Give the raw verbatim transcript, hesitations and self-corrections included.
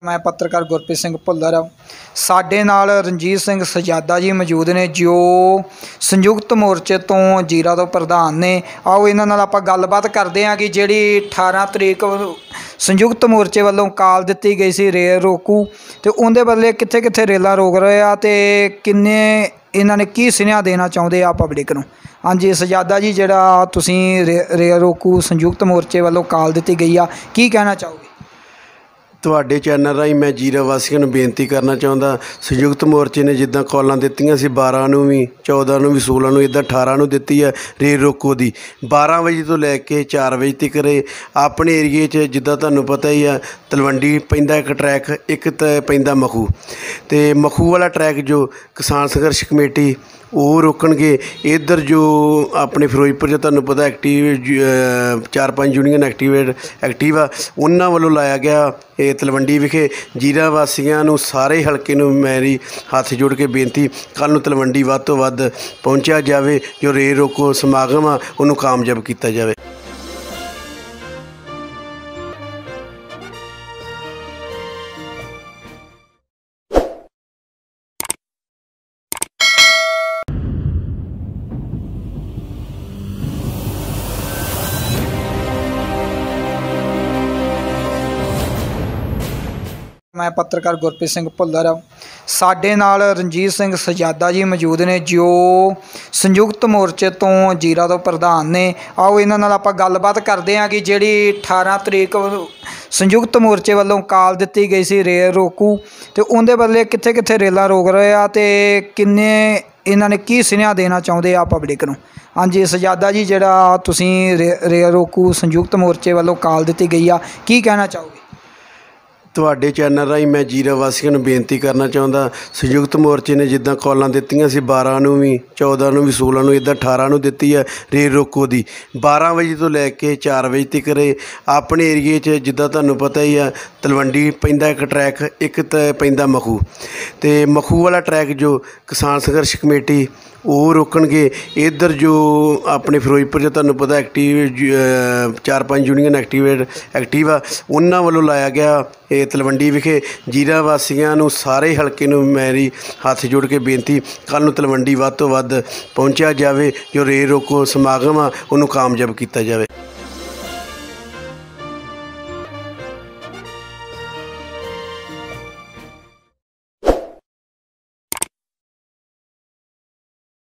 मैं पत्रकार गुरप्रीत सिंह भुल्लर साडे नाल रणजीत सिंह सजादा जी मौजूद ने जो संयुक्त मोर्चे तो जीरा तो प्रधान ने। आओ इन्हां नाल आपां गलबात करदे हां कि जिहड़ी अठारह तरीक संयुक्त मोर्चे वालों काल दित्ती गई सी रेल रोकू ते उहदे बदले कित्थे कित्थे रेलां रोक रहे आ ते किन्ने इन्हां ने की सुनेहा देना चाहुंदे आ पब्लिक नूं। हाँ जी सजादा जी, जिहड़ा तुसीं रे रेल रोकू संयुक्त मोर्चे वालों काल दित्ती गई आ, की कहना चाहोगे? ਤੁਹਾਡੇ चैनल राही मैं जीरा वासियों ਨੂੰ ਬੇਨਤੀ करना ਚਾਹੁੰਦਾ, संयुक्त मोर्चे ने जिद्दां कॉलां ਦਿੱਤੀਆਂ ਸੀ बारह ਨੂੰ ਵੀ चौदह ਨੂੰ ਵੀ सोलह ਨੂੰ ਇੱਦਾਂ अठारह ਨੂੰ ਦਿੱਤੀ ਹੈ ਰੇਲ ਰੋਕੋ ਦੀ बारह ਵਜੇ ਤੋਂ ਲੈ ਕੇ चार ਵਜੇ ਤੱਕ ਰਹੇ ਆਪਣੇ ਏਰੀਏ 'ਚ। ਜਿੱਦਾਂ ਤੁਹਾਨੂੰ ਪਤਾ ਹੀ ਆ ਤਲਵੰਡੀ ਪੈਂਦਾ ਇੱਕ ਟਰੈਕ, ਇੱਕ ਤਾਂ ਪੈਂਦਾ ਮਖੂ, ਤੇ ਮਖੂ ਵਾਲਾ ਟਰੈਕ ਜੋ ਕਿਸਾਨ ਸੰਘਰਸ਼ ਕਮੇਟੀ ਉਹ ਰੋਕਣਗੇ। ਇੱਧਰ ਜੋ ਆਪਣੇ ਫਿਰੋਜ਼ਪੁਰ 'ਚ ਤੁਹਾਨੂੰ ਪਤਾ ਐਕਟਿਵ ਚਾਰ ਪੰਜ ਯੂਨੀਅਨ ਐਕਟੀਵੇਟ ਐਕਟਿਵ ਆ, ਉਹਨਾਂ ਵੱਲੋਂ ਲਾਇਆ ਗਿਆ ਇਹ ਤਲਵੰਡੀ ਵਿਖੇ। ਜੀਰਾ ਵਾਸੀਆਂ ਨੂੰ ਸਾਰੇ ਹਲਕੇ ਨੂੰ ਮੇਰੀ ਹੱਥ ਜੋੜ ਕੇ ਬੇਨਤੀ, ਕੱਲ੍ਹ ਨੂੰ ਤਲਵੰਡੀ ਵੱਧ ਤੋਂ ਵੱਧ ਪਹੁੰਚਿਆ ਜਾਵੇ, ਜੋ ਰੇਲ ਰੋਕੋ ਸਮਾਗਮ ਆ ਉਹਨੂੰ ਕਾਮਯਾਬ ਕੀਤਾ ਜਾਵੇ। मैं पत्रकार गुरप्रीत सिंह भुल्लर साडे नाल रणजीत सिंह सजादा जी मौजूद ने जो संयुक्त मोर्चे तो जीरा तो प्रधान ने। आओ इन्हां नाल आपां गलबात करदे हां कि जिहड़ी अठारह तरीक संयुक्त मोर्चे वालों काल दित्ती गई सी रेल रोकू ते उहदे बदले कित्थे कित्थे रेलां रोक रहे आ ते किन्ने इन्हां ने की सुनेहा देना चाहुंदे आ पब्लिक नूं। हाँ जी सजादा जी, जिहड़ा तुसीं रे रेल रोकू संयुक्त मोर्चे वालों काल दित्ती गई आ, की कहना चाहोगे? ਤੁਹਾਡੇ ਚੈਨਲ ਰਾਹੀਂ ਮੈਂ ਜੀਰਾ ਵਾਸੀਆਂ ਨੂੰ ਬੇਨਤੀ ਕਰਨਾ ਚਾਹੁੰਦਾ, ਸੰਯੁਕਤ ਮੋਰਚੇ ਨੇ ਜਿੱਦਾਂ ਕੌਲਾਂ ਦਿੱਤੀਆਂ ਸੀ ਬਾਰ੍ਹਾਂ ਨੂੰ ਵੀ ਚੌਦ੍ਹਾਂ ਨੂੰ ਵੀ सोलह ਨੂੰ ਇੱਦਾਂ अठारह ਨੂੰ ਦਿੱਤੀ ਹੈ ਰੇਲ ਰੋਕੋ ਦੀ बारह ਵਜੇ ਤੋਂ ਲੈ ਕੇ चार ਵਜੇ ਤੱਕ ਰਹੇ ਆਪਣੇ ਏਰੀਏ 'ਚ। ਜਿੱਦਾਂ ਤੁਹਾਨੂੰ ਪਤਾ ਹੀ ਆ ਤਲਵੰਡੀ ਪੈਂਦਾ ਇੱਕ ਟਰੈਕ, ਇੱਕ ਤਾਂ ਪੈਂਦਾ ਮਖੂ, ਤੇ ਮਖੂ ਵਾਲਾ ਟਰੈਕ ਜੋ ਕਿਸਾਨ ਸੰਘਰਸ਼ ਕਮੇਟੀ ਉਹ ਰੋਕਣਗੇ। ਇੱਧਰ ਜੋ ਆਪਣੇ ਫਿਰੋਜ਼ਪੁਰ 'ਚ ਤੁਹਾਨੂੰ ਪਤਾ ਐਕਟਿਵ ਚਾਰ ਪੰਜ ਯੂਨੀਅਨ ਐਕਟੀਵੇਟ ਐਕਟਿਵ ਆ, ਉਹਨਾਂ ਵੱਲੋਂ ਲਾਇਆ ਗਿਆ ਇਹ ਤਲਵੰਡੀ ਵਿਖੇ। ਜੀਰਾ ਵਾਸੀਆਂ ਨੂੰ ਸਾਰੇ ਹਲਕੇ ਨੂੰ ਮੇਰੀ ਹੱਥ ਜੋੜ ਕੇ ਬੇਨਤੀ, ਕੱਲ੍ਹ ਨੂੰ ਤਲਵੰਡੀ ਵੱਧ ਤੋਂ ਵੱਧ ਪਹੁੰਚਿਆ ਜਾਵੇ, ਜੋ ਰੇਲ ਰੋਕੋ ਸਮਾਗਮ ਆ ਉਹਨੂੰ ਕਾਮਯਾਬ ਕੀਤਾ ਜਾਵੇ।